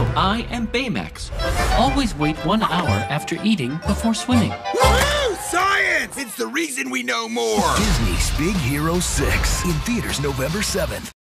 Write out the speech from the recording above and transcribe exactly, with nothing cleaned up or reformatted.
Hello, I am Baymax. Always wait one hour after eating before swimming. Woohoo! Science! It's the reason we know more! Disney's Big Hero six in theaters November seventh.